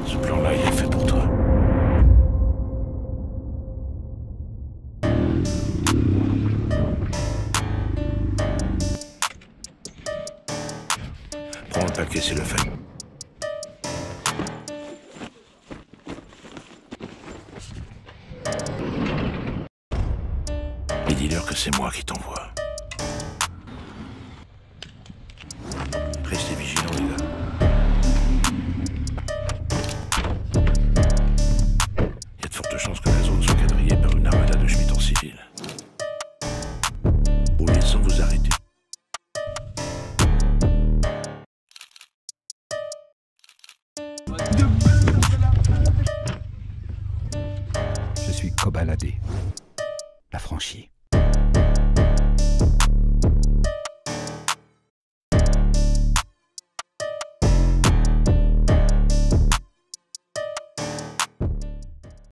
Ce plan-là, il est fait pour toi. Prends le paquet, c'est le fait. Et dis-leur que c'est moi qui t'envoie. Restez vigilants, les gars. Il y a de fortes chances que la zone soit quadrillée par une armada de schmitts en civil. Roulez sans vous arrêter. Je suis Kobalade, l'affranchi.